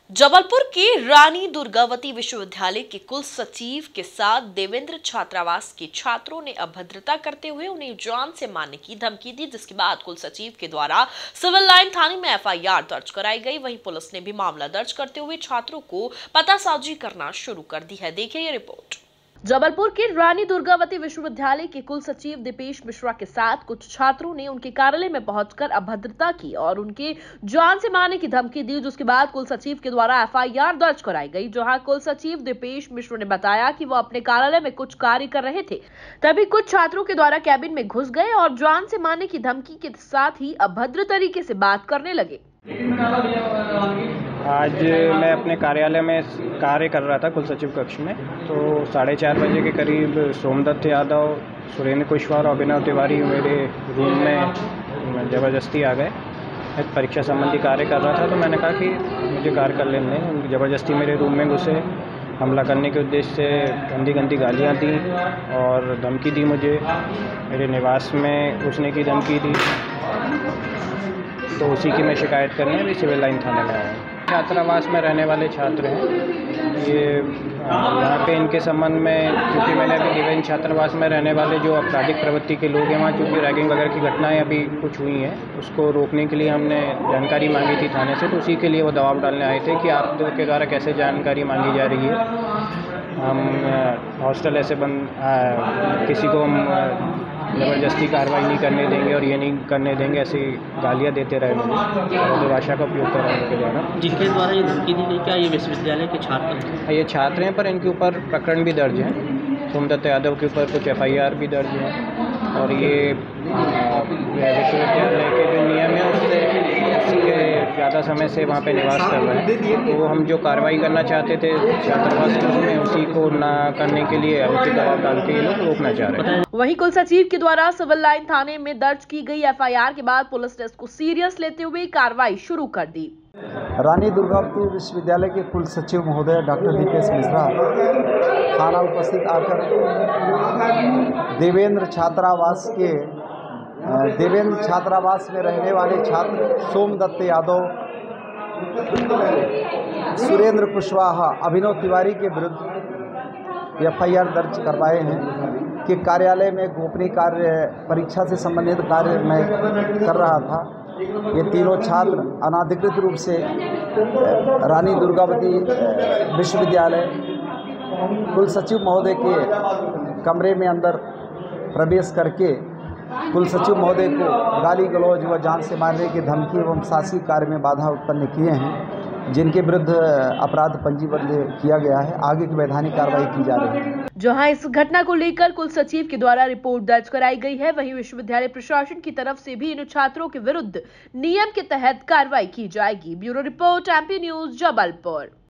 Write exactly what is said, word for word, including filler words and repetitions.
जबलपुर के रानी दुर्गावती विश्वविद्यालय के कुल सचिव के साथ देवेंद्र छात्रावास के छात्रों ने अभद्रता करते हुए उन्हें जान से मारने की धमकी दी, जिसके बाद कुल सचिव के द्वारा सिविल लाइन थाने में एफ आई आर दर्ज कराई गई। वहीं पुलिस ने भी मामला दर्ज करते हुए छात्रों को पतासाजी करना शुरू कर दी है। देखिए ये रिपोर्ट। जबलपुर के रानी दुर्गावती विश्वविद्यालय के कुल सचिव दीपेश मिश्रा के साथ कुछ छात्रों ने उनके कार्यालय में पहुंचकर अभद्रता की और उनके जान से मारने की धमकी दी, जिसके बाद कुल सचिव के द्वारा एफ आई आर दर्ज कराई गई। जहां कुल सचिव दीपेश मिश्रा ने बताया कि वो अपने कार्यालय में कुछ कार्य कर रहे थे, तभी कुछ छात्रों के द्वारा कैबिन में घुस गए और जान से मारने की धमकी के साथ ही अभद्र तरीके से बात करने लगे। आज मैं अपने कार्यालय में कार्य कर रहा था कुल सचिव कक्ष में, तो साढ़े चार बजे के करीब सोमदत्त यादव, सुरेंद्र कुशवाहा और अभिनव तिवारी मेरे रूम में ज़बरदस्ती आ गए। एक परीक्षा संबंधी कार्य कर रहा था, तो मैंने कहा कि मुझे कार्य कर लेने दें। ज़बरदस्ती मेरे रूम में घुसे, हमला करने के उद्देश्य से गंदी गंदी गालियाँ दी और धमकी दी। मुझे मेरे निवास में घुसने की धमकी दी, तो उसी की मैं शिकायत करने अभी सिविल लाइन थाने में आया हूँ। छात्रावास में रहने वाले छात्र हैं ये। यहाँ पे इनके संबंध में, क्योंकि मैंने अभी दिव्यांग छात्रावास में रहने वाले जो आपराधिक प्रवृत्ति के लोग हैं वहाँ, चूँकि रैगिंग वगैरह की घटनाएं अभी कुछ हुई हैं, उसको रोकने के लिए हमने जानकारी मांगी थी थाने से, तो उसी के लिए वो दबाव डालने आए थे कि आप के द्वारा कैसे जानकारी मांगी जा रही है। हम हॉस्टल ऐसे बंद आ, किसी को हम ज़बरदस्ती कार्रवाई नहीं करने देंगे और ये नहीं करने देंगे, ऐसी गालियाँ देते रहे मुझे और भाषा का उपयोग कर रहे हैं उनके द्वारा। जिनके द्वारा ये धमकी दी गई, क्या ये विश्वविद्यालय के छात्र हैं? ये छात्र हैं, पर इनके ऊपर प्रकरण भी दर्ज है। सोमदत्त यादव के ऊपर कुछ एफ आई आर भी दर्ज है और ये विश्वविद्यालय के जो नियम है उससे उसी के ज़्यादा समय से वहाँ पे निवास कर रहे हैं, तो हम जो कार्रवाई करना चाहते थे छात्रावास के उसमें, उसी को ना करने के लिए उनके दबाव डाल के ये लोग रोकना चाह रहे हैं। वहीं कुल सचिव के द्वारा सिविल लाइन थाने में दर्ज की गई एफ आई आर के बाद पुलिस ने इसको सीरियस लेते हुए कार्रवाई शुरू कर दी। रानी दुर्गावती विश्वविद्यालय के कुल सचिव महोदय डॉक्टर दीपेश मिश्रा थाना उपस्थित आकर देवेंद्र छात्रावास के देवेंद्र छात्रावास में रहने वाले छात्र सोमदत्त यादव, सुरेंद्र कुशवाहा, अभिनव तिवारी के विरुद्ध एफ आई आर दर्ज करवाए हैं कि कार्यालय में गोपनीय कार्य, परीक्षा से संबंधित कार्य मैं कर रहा था। ये तीनों छात्र अनाधिकृत रूप से रानी दुर्गावती विश्वविद्यालय कुल सचिव महोदय के कमरे में अंदर प्रवेश करके कुल सचिव महोदय को गाली गलौज व जान से मारने की धमकी एवं शासकीय कार्य में बाधा उत्पन्न किए हैं, जिनके विरुद्ध अपराध पंजीबद्ध किया गया है। आगे की वैधानिक कार्रवाई की जा रही है। जहां इस घटना को लेकर कुल सचिव के द्वारा रिपोर्ट दर्ज कराई गई है, वहीं विश्वविद्यालय प्रशासन की तरफ से भी इन छात्रों के विरुद्ध नियम के तहत कार्रवाई की जाएगी। Bureau report, M P news, Jabalpur.